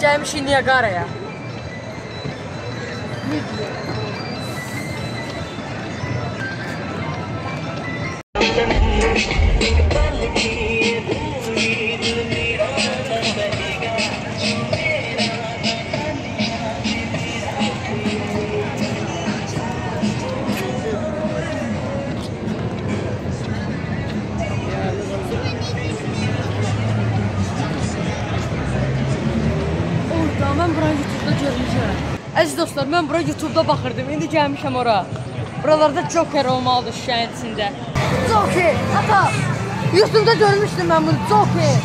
Gəlmişik Niagaraya. Mən bura YouTube'da görmüşəm. Əziz dostlar, mən bura YouTube'da baxırdım. İndi gəlmişəm ora. Buralarda Joker olmalıdır şişənin içində. Joker! Ata! YouTube'da görmüşdüm mən bunu. Joker!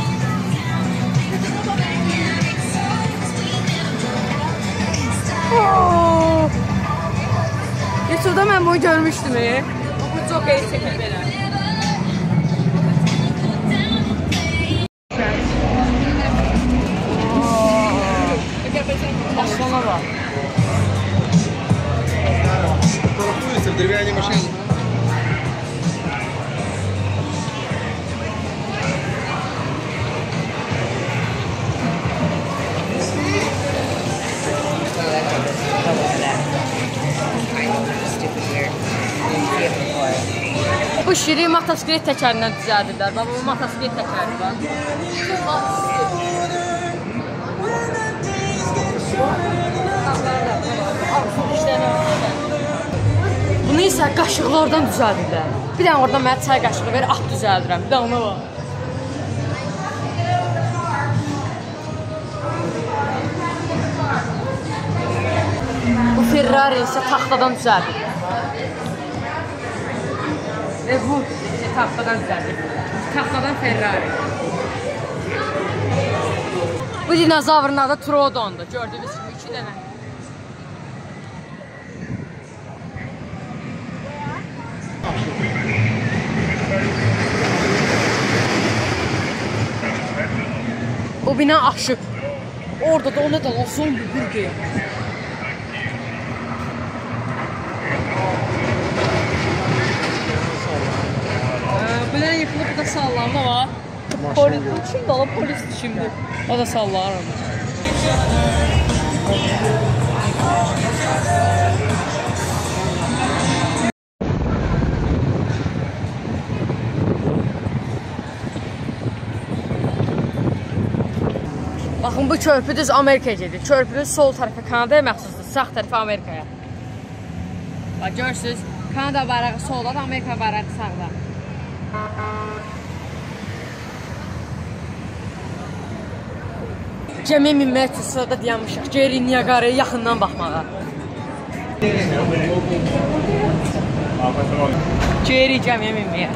YouTube'da mən bunu görmüşdüm. Bu Joker'i çəkib belə. Aslana bak. Паркуется в деревянной машине. Bu şiri motosiklet təkərindən düzəldirlər. Bax, bu motosiklet təkəri var. Bunu isə qaşıqlardan düzəldirlər. Bir dənə oradan mənə çay qaşığı ver, at düzəldirəm. Bir də ona var. Bu Ferrari isə taxtadan düzəldir. Və bu isə taxtadan düzəldir. Taxtadan Ferrari. Bu dinozavrın adı Troodon'dur. Gördüyünüz kimi 2 dənə. O bina aşıb. Orada da ona da olsun bir qeyb. Belə yıxılıb da sallanma var. Polis kimdir ola? Polisdir şimdi. O da sallar onu. Baxın, bu körpü düz Amerikaya gedir. Körpünün sol tərəfi Kanadaya məxsusdur, sağ tərəfi Amerikaya. Bax, görürsünüz, Kanada bayrağı solda da, Amerika bayrağı sağda. Gəmiyə minmək üçün sırada dayanmışıq. Geri Niagaraya yaxından baxmağa. Geri gəmiyə minməyə.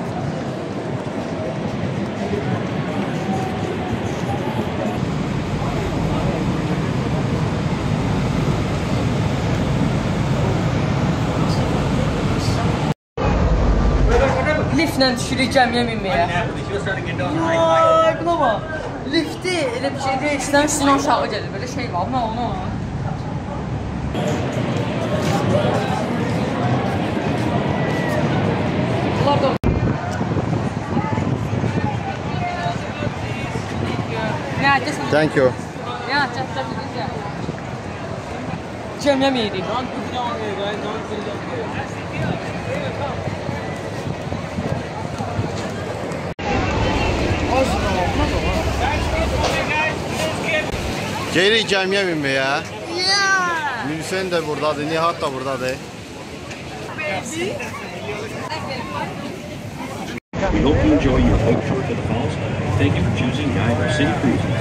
Liftlə düşürük gəmiyə minməyə. Vay, buna bax. Lifti elə bir şey deyil, istəyən sizin aşağı gəlir. Belə şey var, nə onu? Bunlar da... Thank you. Ya, çatda biləcəm. Gəmiyə minəyirik. Geri gəmiyə minməyə. Münsen də buradadır, Nihat da buradadır. We hope you enjoy your boat trip to the falls. Thank you for choosing Niagara City Cruises.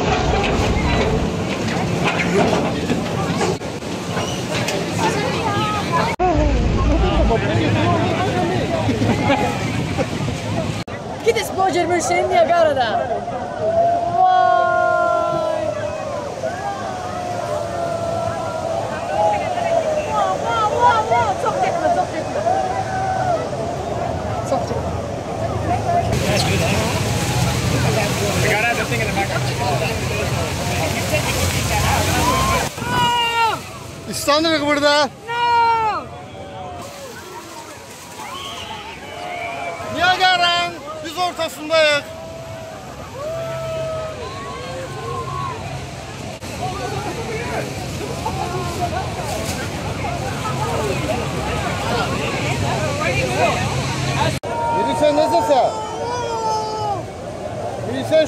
Git spoiler bir şeyin Niagara'da. Çok tekme, çok tekme. Çok tekme. I gotta have the thing in the background. İstanlıyıq burada. Niagara'nın düz ortasındayıq.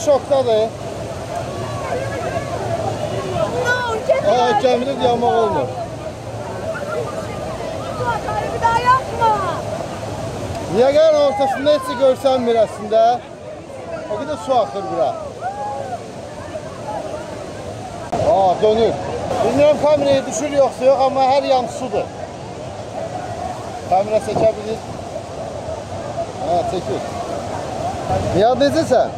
şokdadır. Gəmini yamaq olmur. Bir daha yapma. Niagara ortasında heç görsənmir əslində. O qədər su axır bura. Dönür. Bilmirəm kameraya düşür yoxsa yox, amma hər yan sudur. Kamera çəkə bilir. Çəkir. Niyad necəsən?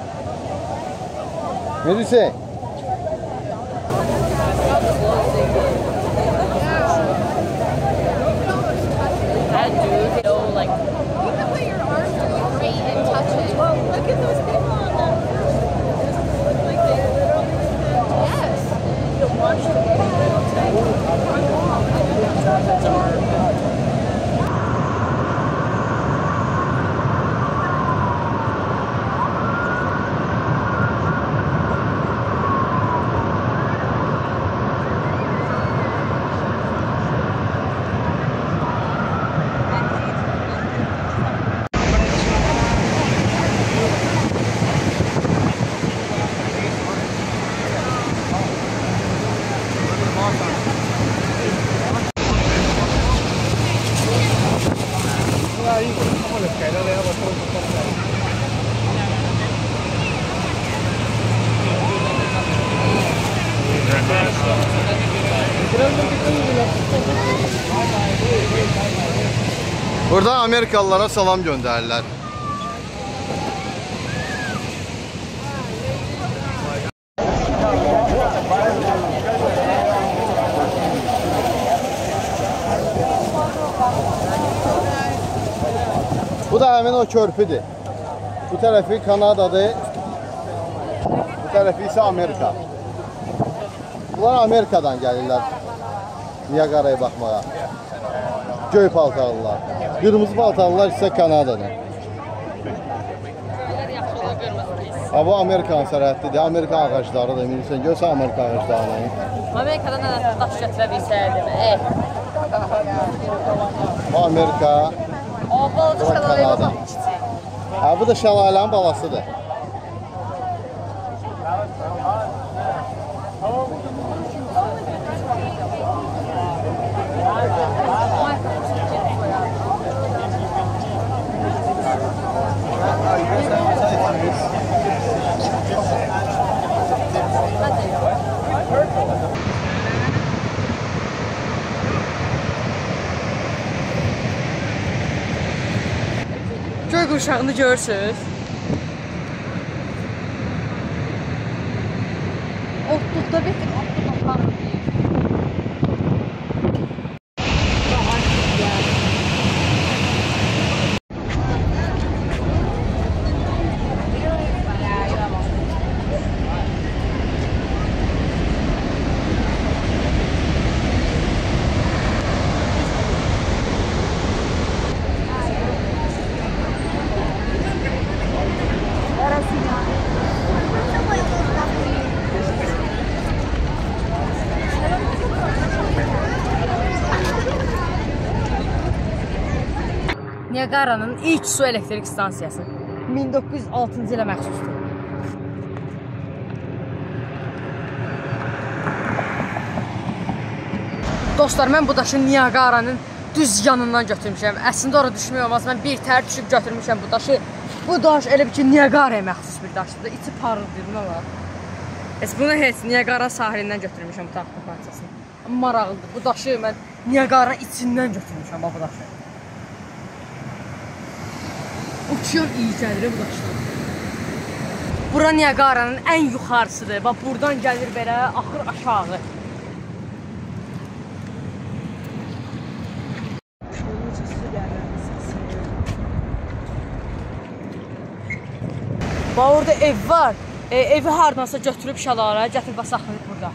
Melisa. That dude, like. You can put your arm right and touch it. Look at those people on that. Like they literally. Yes. You watch the little tank. Burada Amerikalılara salam göndərirlər. Bu da həmin o körpüdür. Bu tərəfi Kanadadır. Bu tərəfi isə Amerika. Bunlar Amerikadan gəlirlər Niagara'ya baxmağa. Göy paltarlılar. Qırmızı paltarlılar isə Kanadadan. Bu Amerikan sərhəddidir. Amerikan ağaclarıdır. Bilirsən, görsən Amerikan ağaclarını. Amerikadan nə daş gətirə bilsəydim. Bu Amerika. Balaca şəlaləyə baxaq kiçik. Bu da şəlalənin balasıdır. Göy qurşağını görürsünüz. Otluqda bitir, otluq aparır deyir. Niagara'nın ilk su elektrik stansiyası 1906-cı ilə məxsusdur. Dostlar, mən bu daşı Niagara'nın düz yanından götürmüşəm. Əslində orada düşmək olmaz. Mən bir tər düşüb götürmüşəm bu daşı. Bu daş elə bir ki, Niagara'ya məxsus bir daşdır. İçi parıldır, nə var? Bunu heç Niagara sahilindən götürmüşəm bu taxta parçasını. Maraqlıdır. Bu daşı mən Niagara içindən götürmüşəm bu daşı. Uçuyor iyi gəlir bu daşlar. Bura Niagara'nın ən yuxarısıdır. Bax, buradan gəlir belə, axır aşağı. Bax, orada ev var. Evi hardansa götürüb şəlalə, gətirib saxlayıb burada.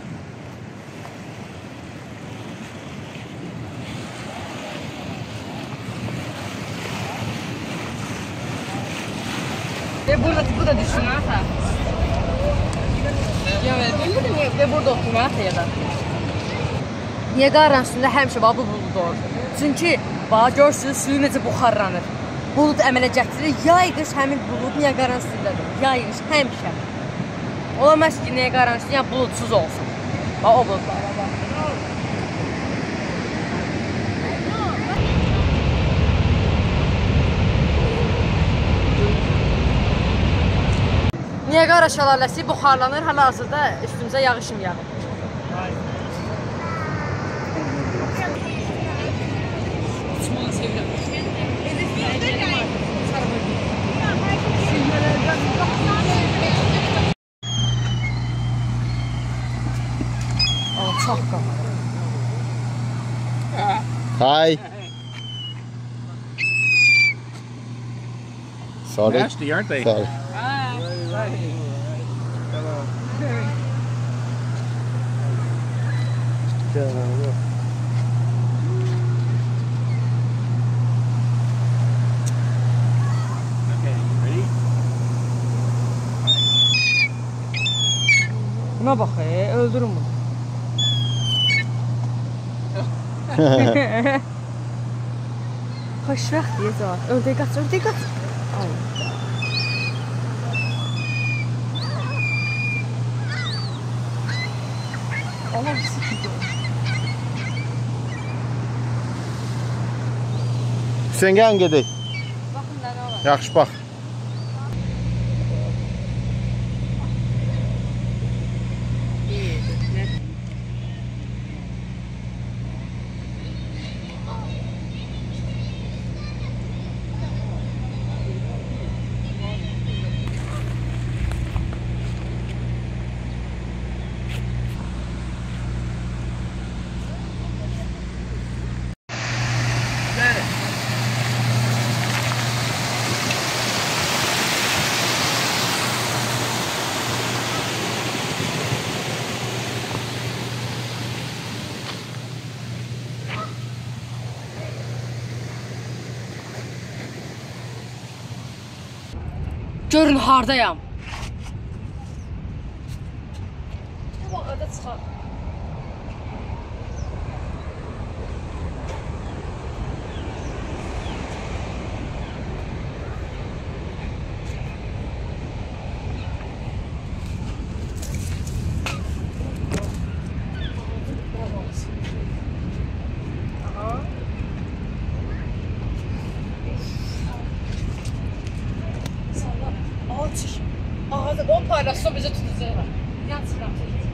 Bu da düşsün ha. Burada oturmaya ya da. Niagara'nın üstündə həmişə bu bulud olur. Çünki görürsünüz, suyu necə buxarlanır. Bulud əmələ gətirir, yay qış həmin bulud Niagara'nın üstündədir. Yay qış həmişə. Ola məhz ki, Niagara üstü, yəni bulutsuz olsun. Bax, o bulutlar. Niagara şəlaləsi buxarlanır, hal-hazırda üstümüzə yağışım yağır. Alçaq qapı. Hi. Sorry. Nasty, aren't they? Sorry. Okay, ready? Buna bax, öldürün bunu. Xoşbəxt deyə cavab. Ördək qaç, ördək qaç. Allah bizi Hüseyin gəlin gedək. Baxın da nə var. Yaxşı bax. Görün hardayam. Bu vaxtda çıxar. Ağzı on paylaşsa bizi tutacaq. Yan çıxam.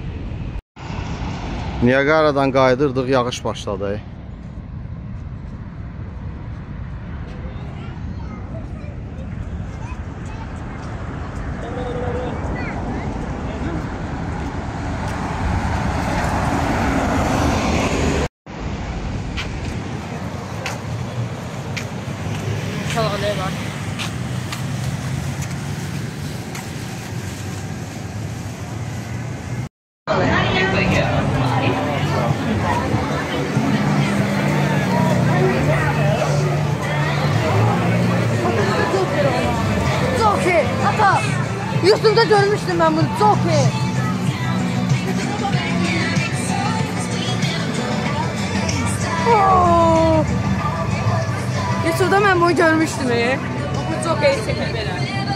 Niagaradan qayıdırdıq, yağış başladı. Şalaləyə var. Çok iyi. Ata, YouTube'da görmüştüm ben bunu. Çok iyi. YouTube'da ben bunu görmüştüm. Bu çok iyi çekilmeler.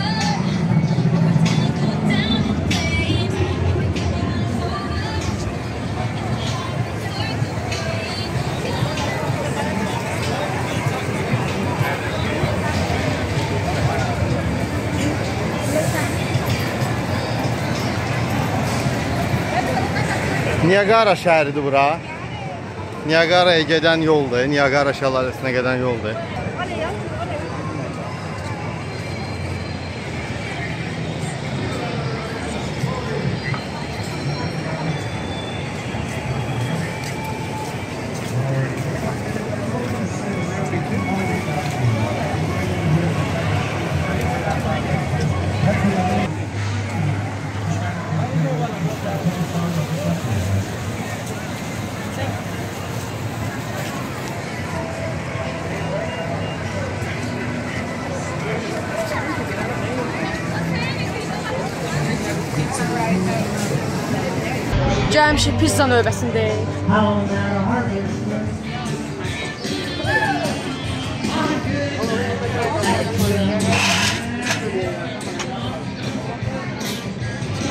Niagara şəhəridir bura. Niagara'ya gedən yoldur. Niagara şəlaləsinə gedən yoldur. Cəmşid pizza növbəsindəyik.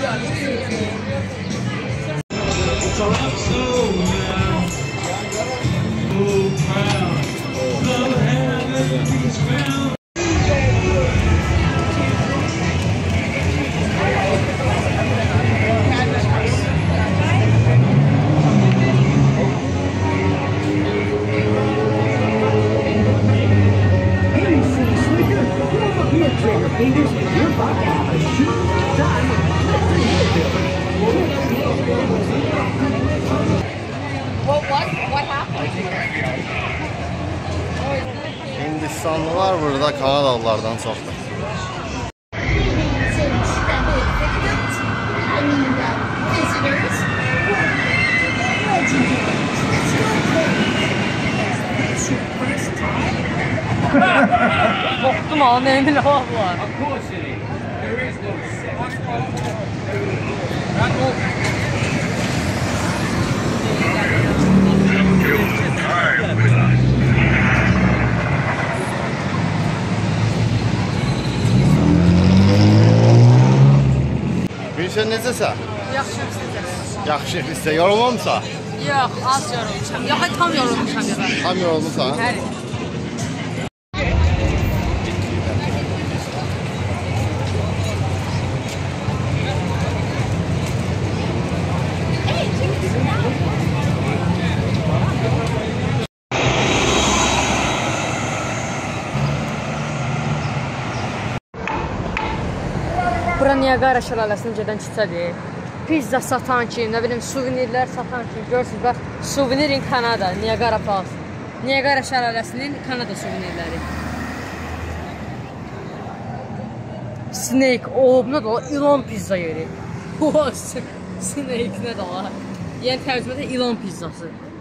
What happened? Hindistanlılar burada Kanadalılardan çoxdur. Korktum ha, neydi ne var? Gülşen necəsə? Yaxşı sizə. Yaxşı, hissə yorulmamsa? Yox, az yorulmuşam. Yox, tam yorulmuşam ya ben. Tam yorulmuşsan? Hər. Bura Niagara şəlaləsinin gedən küçədir. Pizza satan ki, nə bilim, suvenirlər satan ki, görürsünüz, bax, Souvenir Kanada, Niagara Falls. Niagara şəlaləsinin Kanada suvenirləri. Snake, nə da o, ilan pizza yeri. Snake, nə da o, yəni tərcümədə ilan pizzası.